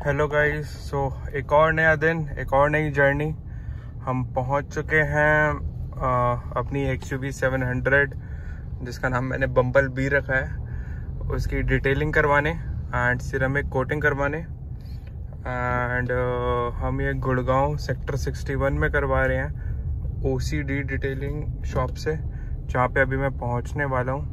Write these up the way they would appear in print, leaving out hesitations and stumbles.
Hello guys, सो एक और नया दिन, एक और नई जर्नी। हम पहुंच चुके हैं अपनी XUV 700 जिसका नाम मैंने बम्बल बी रखा है, उसकी डिटेलिंग करवाने एंड सिरेमिक कोटिंग करवाने। एंड हम ये गुड़गांव सेक्टर 61 में करवा रहे हैं OCD डिटेलिंग शॉप से, जहाँ पे अभी मैं पहुंचने वाला हूँ।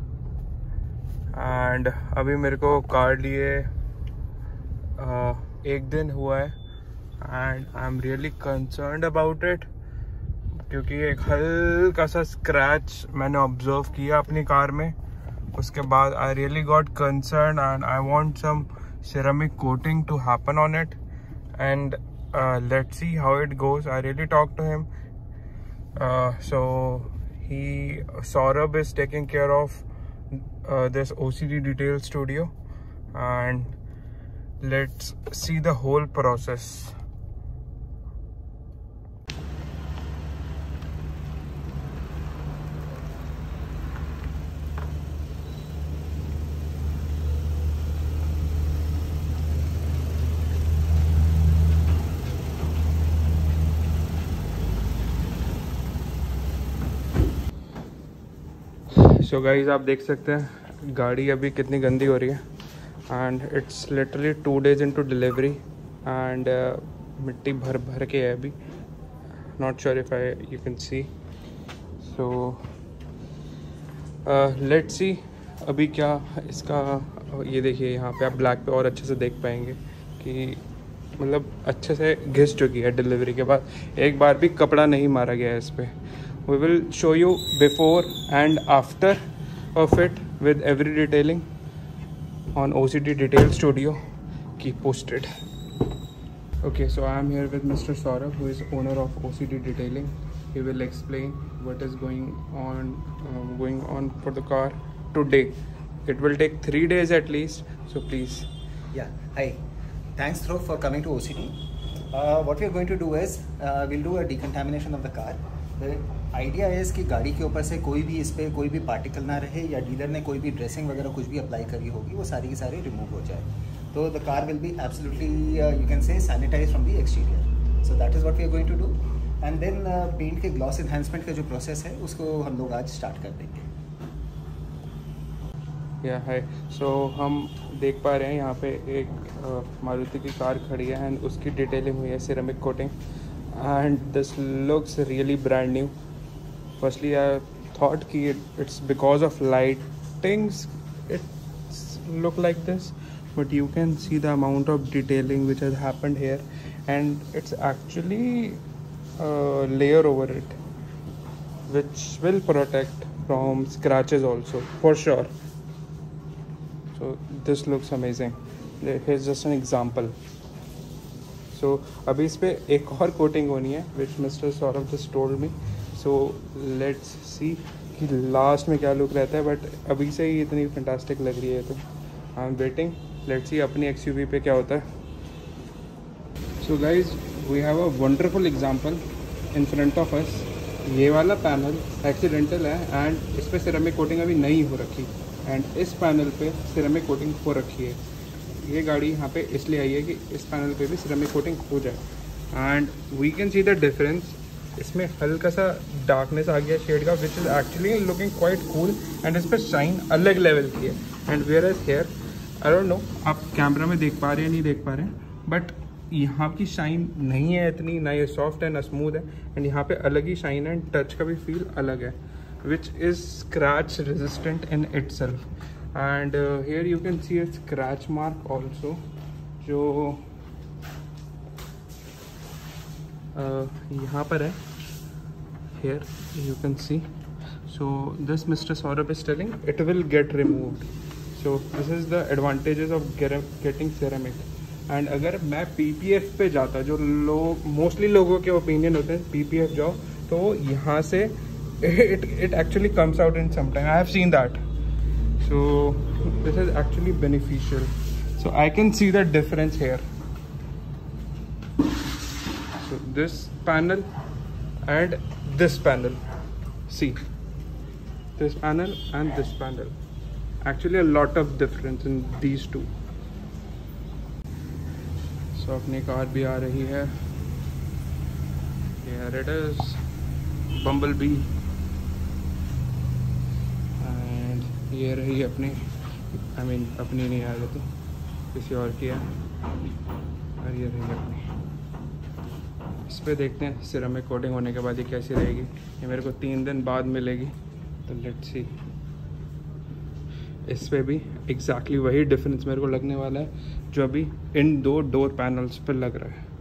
एंड अभी मेरे को कार लिए एक दिन हुआ है and I am really concerned about it, क्योंकि एक हल्का सा स्क्रैच मैंने ऑब्जर्व किया अपनी कार में। उसके बाद I really got concern and I want some ceramic coating to happen on it and let's see how it goes. I really talk to him, so he Saurabh is taking care of this OCD detail studio, and let's see the whole process. So guys, आप देख सकते हैं गाड़ी अभी कितनी गंदी हो रही है and it's literally 2 days into delivery and मिट्टी भर भर के है अभी। Not sure if you can see, so let's see अभी क्या इसका। ये देखिए यहाँ पे आप ब्लैक पे और अच्छे से देख पाएंगे कि मतलब अच्छे से घिस चुकी है डिलीवरी के बाद। एक बार भी कपड़ा नहीं मारा गया है इस पर। We will show you before and after of it with every detailing on OCD Detail Studio. Keep posted. Okay, so I am here with Mr. Saurabh, who is owner of OCD Detailing. He will explain what is going on for the car today. It will take 3 days at least, so please. Yeah, hi. Thanks Dhruv for coming to OCD. What we are going to do is we'll do a decontamination of the car. The idea है इसकी गाड़ी के ऊपर से कोई भी इस पर कोई भी पार्टिकल ना रहे, या डीलर ने कोई भी ड्रेसिंग वगैरह कुछ भी अप्लाई करी होगी वो सारी की सारी रिमूव हो जाए। तो the car will be absolutely you can say sanitize from the exterior. So that is what we are going to do. And then paint के ग्लॉस एनहांसमेंट का जो प्रोसेस है उसको हम लोग आज स्टार्ट कर देंगे। या हाय, सो हम देख पा रहे हैं यहाँ पे एक मारुति की कार खड़ी है एंड उसकी डिटेलिंग हुई है ceramic coating and this looks really brand new. Firstly, I thought कि it's because of lightings it's look like this, but you can see the amount of detailing which has happened here, and it's actually a layer over it which will protect from scratches also for sure. So this looks amazing. Here's just an example. So अभी इस पे एक और coating होनी है which Mr. Saurabh just told me. So let's see कि last में क्या लुक रहता है, बट अभी से ही इतनी फैंटास्टिक लग रही है तो I am waiting. Let's see अपनी XUV पे क्या होता है। So guys, we have a wonderful example in front of us. ये वाला पैनल एक्सीडेंटल है एंड इस पर सिरेमिक कोटिंग अभी नहीं हो रखी, एंड इस पैनल पे सिरेमिक कोटिंग हो रखी है। ये गाड़ी यहाँ पे इसलिए आई है कि इस पैनल पे भी सिरेमिक कोटिंग हो जाए and we can see the difference. इसमें हल्का सा डार्कनेस आ गया शेड का, which is actually looking quite cool and इस पर शाइन अलग लेवल की है। And where is here, I don't know आप कैमरा में देख पा रहे हैं नहीं देख पा रहे हैं, बट यहाँ की शाइन नहीं है इतनी, ना ये सॉफ्ट है ना स्मूथ है, एंड यहाँ पे अलग ही शाइन है एंड टच का भी फील अलग है, which is scratch resistant in itself. And here you can see a scratch mark also, जो यहाँ पर है। Here you can see, so this Mr. Saurabh is telling it will get removed. So this is the advantages of getting ceramic. And अगर मैं PPF पे जाता, जो लोग मोस्टली लोगों के ओपिनियन होते हैं PPF जाओ, तो यहाँ से it actually comes out in some time. I have seen that. So this is actually beneficial. So I can see the difference here. So this panel and this panel, see this panel and this panel, actually a lot of difference in these two. सो अपनी car भी आ रही है, here it is bumble bee. And ये रही अपनी, अपनी नहीं आ रही थी, किसी और की है, और ये रही अपनी। इस पर देखते हैं सिरेमिक कोटिंग होने के बाद ये कैसी रहेगी। ये मेरे को 3 दिन बाद मिलेगी, तो लेट्स सी। इस पे भी एग्जैक्टली वही डिफरेंस मेरे को लगने वाला है जो अभी इन 2 डोर पैनल्स पे लग रहा है।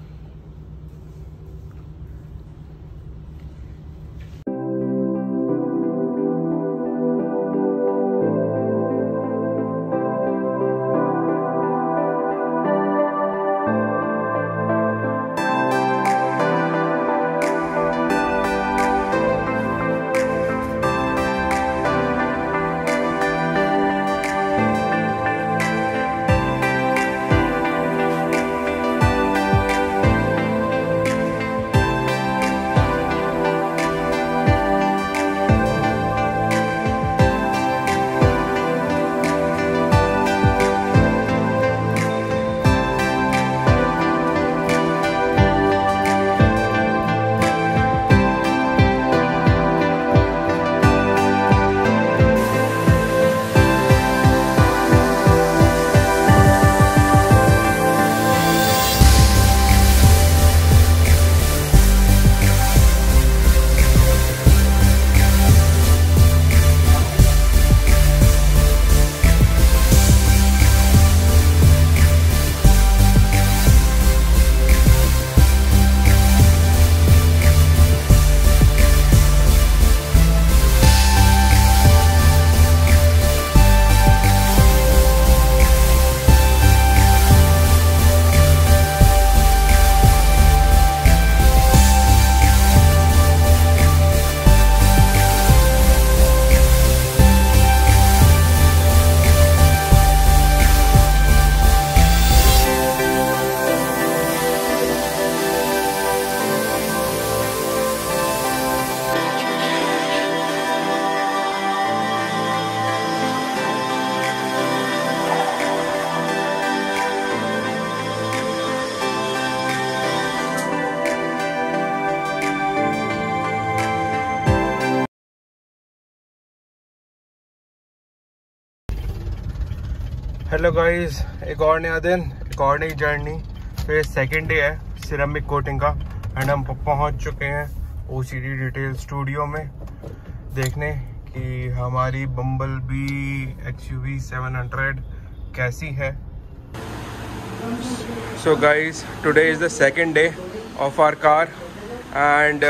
हेलो गाइस, एक और नया दिन, एक और नई जर्नी। फिर सेकंड डे है सिरेमिक कोटिंग का एंड हम पहुंच चुके हैं OCD डिटेल स्टूडियो में देखने कि हमारी बम्बल बी XUV 700 कैसी है। So guys, today is the second day of our car and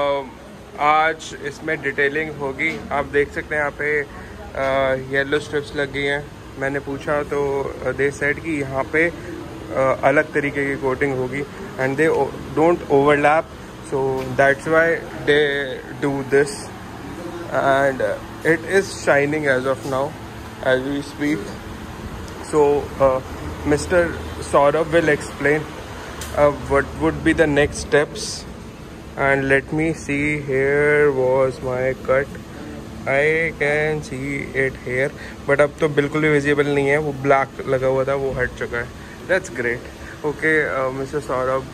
आज इसमें डिटेलिंग होगी। आप देख सकते हैं यहाँ पे येलो स्ट्रिप्स लग गई हैं। मैंने पूछा तो दे सेड कि यहाँ पे अलग तरीके की कोटिंग होगी and they don't overlap, so that's why they do this and it is shining as of now as we speak. So mister Saurabh will explain what would be the next steps, and let me see, here was my cut, I can see it here, but अब तो बिल्कुल भी visible नहीं है, वो black लगा हुआ था वो हट चुका है। That's great. Okay, Mr. Saurabh,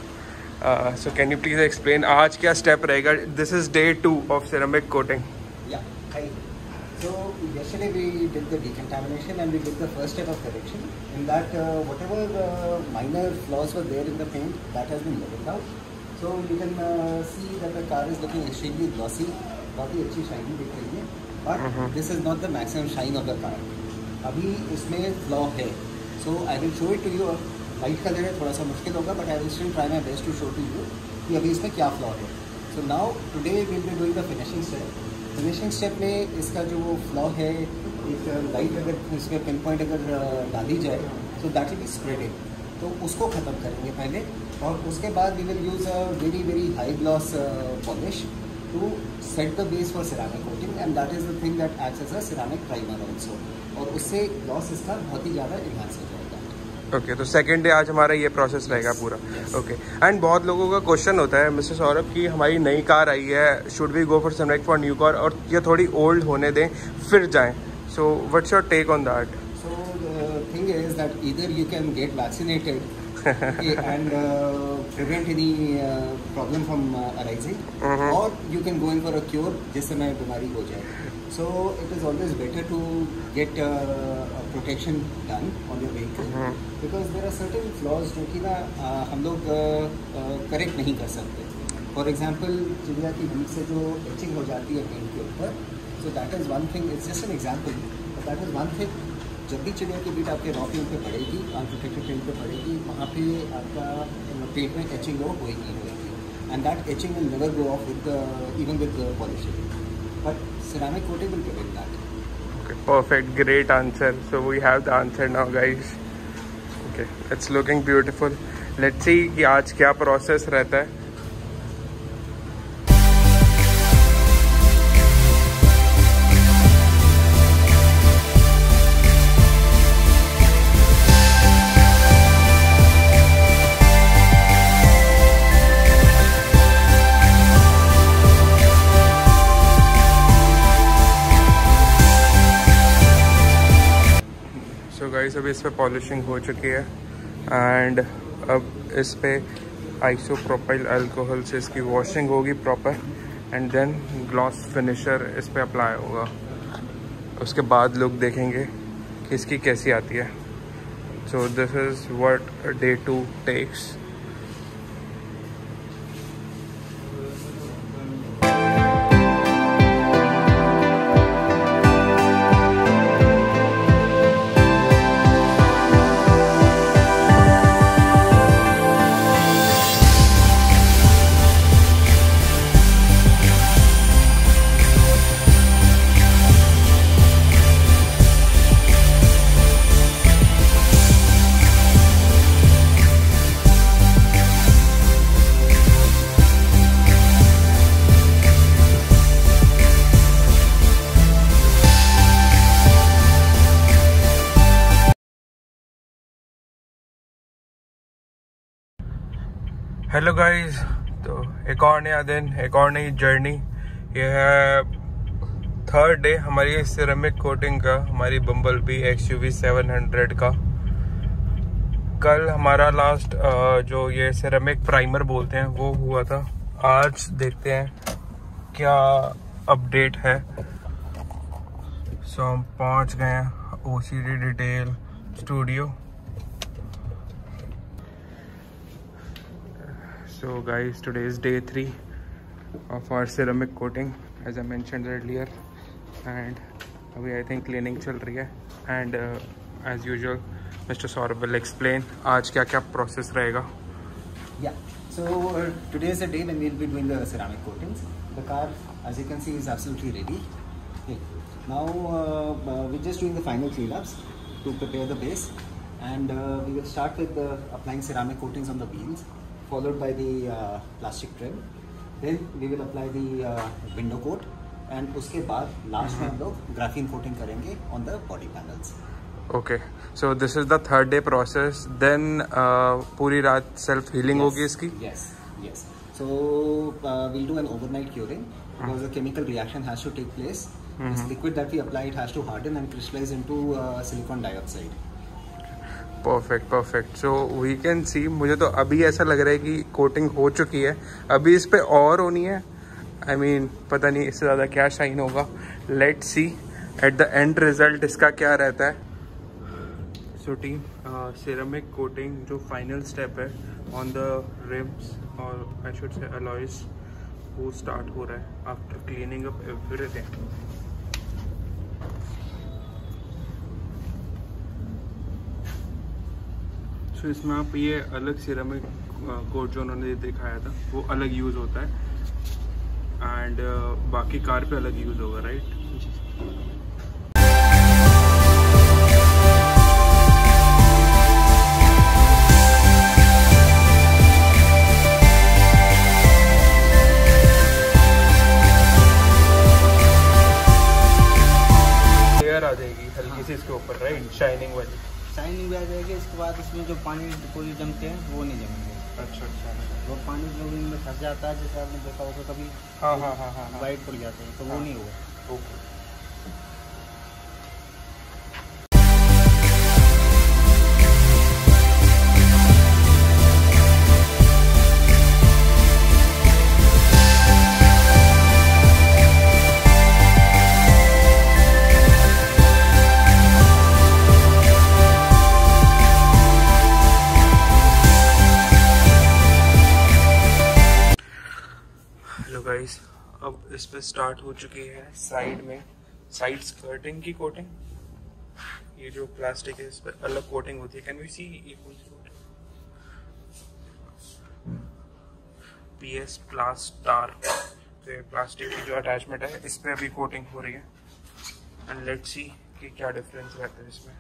so can you please explain आज क्या step रहेगा? This is day 2 of ceramic coating. Yeah, hi. So yesterday we did the decontamination and we did the first step of correction. In that, whatever minor flaws were there in the paint, that has been leveled out. So you can see that the car is looking extremely glossy. बहुत ही अच्छी shining दिख रही है, but this is not the maximum shine of the car. अभी इसमें flaw है, so I will show it to you. Light colour है, थोड़ा सा मुश्किल होगा, but I will still try my best to show to you कि अभी इसमें क्या फ्लॉ है। So now today we will be doing the finishing step. Finishing step में इसका जो वो फ्लॉ है, एक लाइट अगर इसमें पिन पॉइंट अगर डाली जाए तो दैट विल बी स्प्रेडेड, तो उसको ख़त्म करेंगे पहले, और उसके बाद we will use a very very high gloss polish to set the base for ceramic coating, and that is the thing that acts as a ceramic primer also, और उससे ग्लॉस इसका बहुत ही ज़्यादा इन्हांस हो जाएगा। ओके, तो second day आज हमारा ये प्रोसेस रहेगा पूरा। ओके, एंड बहुत लोगों का क्वेश्चन होता है मिस्टर सौरभ कि हमारी नई कार आई है, should we go for select for new car, और ये थोड़ी ओल्ड होने दें फिर जाएं, so what's your take on that? So the thing is that either you can get vaccinated and prevent any problem from arising, or you can go in for a cure जिस समय बीमारी हो जाए. So it is always better to get a protection done on your vehicle, because there are certain flaws जो कि ना हम लोग करेक्ट नहीं कर सकते. फॉर एग्जाम्पल चिड़िया की बीट से जो एचिंग हो जाती है पेंट के ऊपर, so that is one thing. It's just an example, that is one thing. जब भी चिड़िया की बीट आपके रॉ पेंट पे पड़ेगी, अनप्रोटेक्टेड पेंट पे पड़ेगी, वहाँ पे आपका पेंट में एचिंग होएगी, and that etching will never go off with even with polishing, but ceramic coating will prevent that. Okay, perfect, great answer. So we have the answer now, guys. Okay, it's looking beautiful. Let's see कि आज क्या process रहता है. Guys अभी इस पर polishing हो चुकी है, एंड अब इस पे आइसोप्रोपाइल अल्कोहल से इसकी वॉशिंग होगी proper, and then gloss finisher इस पे अप्लाई होगा. उसके बाद लोग देखेंगे कि इसकी कैसी आती है. So this is what day 2 takes. Hello guys, तो एक और नया दिन, एक और नई जर्नी. ये है 3rd डे हमारी सिरेमिक कोटिंग का, हमारी बम्बलबी XUV 700 का. कल हमारा लास्ट जो ये सिरेमिक प्राइमर बोलते हैं वो हुआ था. आज देखते हैं क्या अपडेट है. सो हम पहुंच गए हैं OCD detail studio. So guys, today is day 3 of our ceramic coating, as I mentioned earlier, and अभी I think cleaning चल रही है, and as usual Mr. Saurabh will explain आज क्या क्या process रहेगा. Yeah, so today is the day when we will be doing the ceramic coatings. The car, as you can see, is absolutely ready. Okay. Now we're just doing the final cleanups to prepare the base, and we will start with applying ceramic coatings on the wheels, followed by the plastic trim. Then we will apply the window coat, and उसके बाद last में हम लोग graphene coating करेंगे on the body panels. Okay, so this is the 3rd day process. Then पूरी रात self healing होगी इसकी. Yes. So we'll do an overnight curing, because the chemical reaction has to take place. This liquid that we apply, it has to harden and crystallize into silicon dioxide. Perfect. So we can see, मुझे तो अभी ऐसा लग रहा है कि coating हो चुकी है, अभी इस पे और होनी है. आई मीन पता नहीं इससे ज़्यादा क्या शाइन होगा. Let's see at the end result इसका क्या रहता है. सो टीम, सिरेमिक कोटिंग जो फाइनल स्टेप है ऑन द रिम्स और आई शुड से अलॉयज, वो स्टार्ट हो रहा है आफ्टर क्लीनिंग अप एवरीथिंग. तो इसमें आप ये अलग सिरेमिक कोट जो उन्होंने दिखाया था वो अलग यूज़ होता है, एंड बाकी कार पे अलग यूज़ होगा, राइट? लेयर आ जाएगी हल्की सी इसके ऊपर, राइट? शाइनिंग वाली शाइनिंग भी आ जाएगी. इसके बाद इसमें जो पानी पूरी जमते हैं वो नहीं जमेंगे. अच्छा. वो पानी जो इनमें फंस जाता है, जैसे आपने देखा होगा कभी, हाँ वाइट पड़ जाते हैं, तो वो नहीं होगा. ओके. इस पर स्टार्ट हो चुकी है साइड में साइड स्कर्टिंग की कोटिंग। ये जो प्लास्टिक है इस पर अलग कोटिंग होती है। कैन वी सी PS प्लास्टार। तो ये प्लास्टिक की जो अटैचमेंट है इस पर अभी कोटिंग हो रही है एंड लेट्स सी कि क्या डिफरेंस रहता है इसमें।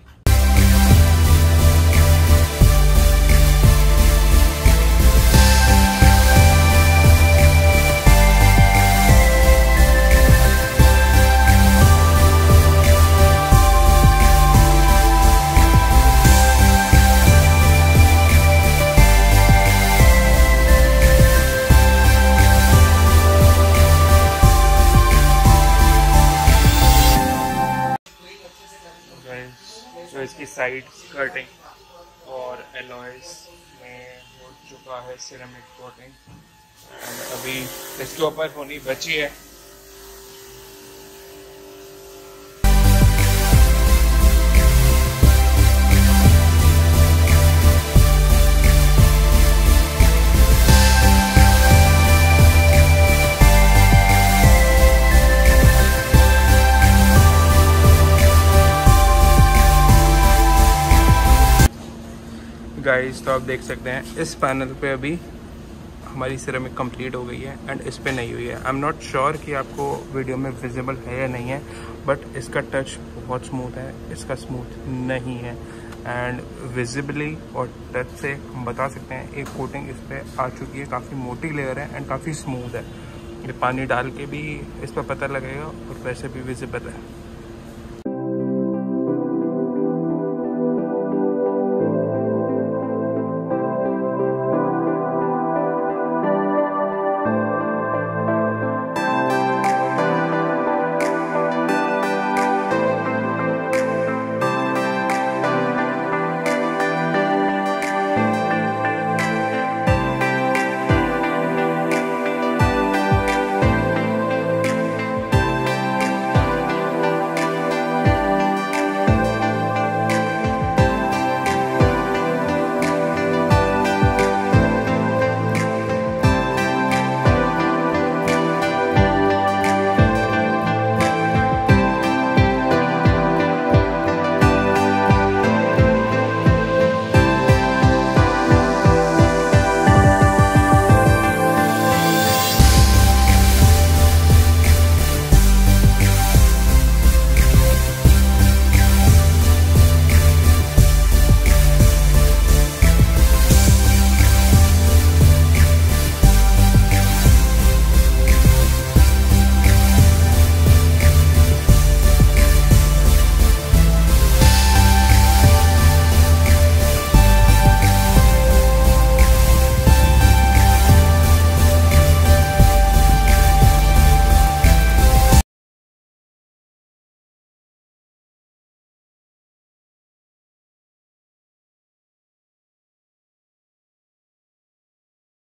तो इसकी साइड स्कर्टिंग और एलॉयज में हो चुका है सिरेमिक कोटिंग एंड अभी इसके ऊपर होनी बची है। गाइस तो आप देख सकते हैं इस पैनल पे अभी हमारी सिरेमिक कंप्लीट हो गई है एंड इस पे नहीं हुई है। आई एम नॉट श्योर कि आपको वीडियो में विजिबल है या नहीं है, बट इसका टच बहुत स्मूथ है, इसका स्मूथ नहीं है एंड विजिबली और टच से हम बता सकते हैं एक कोटिंग इस पर आ चुकी है, काफ़ी मोटी लेयर है एंड काफ़ी स्मूथ है। ये पानी डाल के भी इस पर पता लगेगा और वैसे भी विजिबल है।